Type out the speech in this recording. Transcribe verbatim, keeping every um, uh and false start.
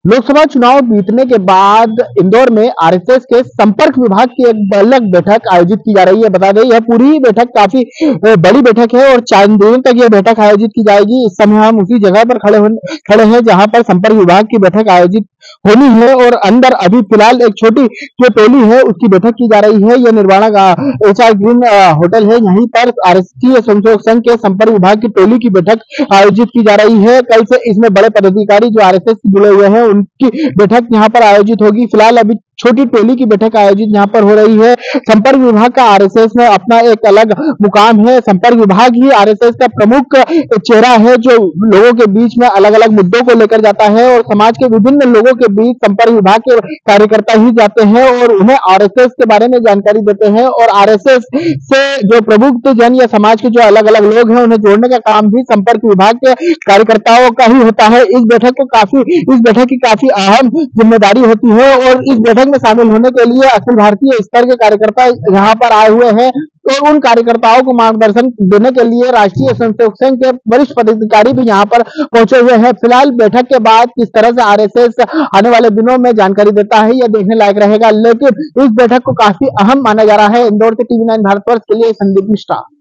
लोकसभा चुनाव बीतने के बाद इंदौर में आरएसएस के संपर्क विभाग की एक अलग बैठक आयोजित की जा रही है। बता दें, यह पूरी बैठक काफी अ, बड़ी बैठक है और चार दिन तक यह बैठक आयोजित की जाएगी। इस समय हम उसी जगह पर खड़े होने खड़े हैं जहां पर संपर्क विभाग की बैठक आयोजित होनी है और अंदर अभी फिलहाल एक छोटी जो टोली है उसकी बैठक की जा रही है। यह निर्वाणा का एच आर ग्रीन होटल है, यहीं पर आरएसटी संसद संघ के संपर्क विभाग की टोली की बैठक आयोजित की जा रही है। कल से इसमें बड़े पदाधिकारी जो आरएसएस से जुड़े हुए हैं उनकी बैठक यहाँ पर आयोजित होगी। फिलहाल अभी छोटी टोली की बैठक आयोजित यहाँ पर हो रही है। संपर्क विभाग का आरएसएस में अपना एक अलग मुकाम है। संपर्क विभाग ही आरएसएस का प्रमुख चेहरा है जो लोगों के बीच में अलग अलग मुद्दों को लेकर जाता है और समाज के विभिन्न लोगों के बीच संपर्क विभाग के कार्यकर्ता ही जाते हैं और उन्हें आरएसएस के बारे में जानकारी देते हैं और आरएसएस से जो प्रबुद्ध जन या समाज के जो अलग अलग लोग हैं उन्हें जोड़ने का काम भी संपर्क विभाग के कार्यकर्ताओं का ही होता है। इस बैठक को काफी इस बैठक की काफी अहम जिम्मेदारी होती है और इस बैठक में शामिल होने के लिए अखिल भारतीय स्तर के कार्यकर्ता यहाँ पर आए हुए हैं और उन कार्यकर्ताओं को मार्गदर्शन देने के लिए राष्ट्रीय स्वयंसेवक संघ के वरिष्ठ पदाधिकारी भी यहाँ पर पहुंचे हुए हैं। फिलहाल बैठक के बाद किस तरह से आरएसएस आने वाले दिनों में जानकारी देता है यह देखने लायक रहेगा, लेकिन इस बैठक को काफी अहम माना जा रहा है। इंदौर से टीवी नाइन भारतवर्ष के लिए संदीप मिश्रा।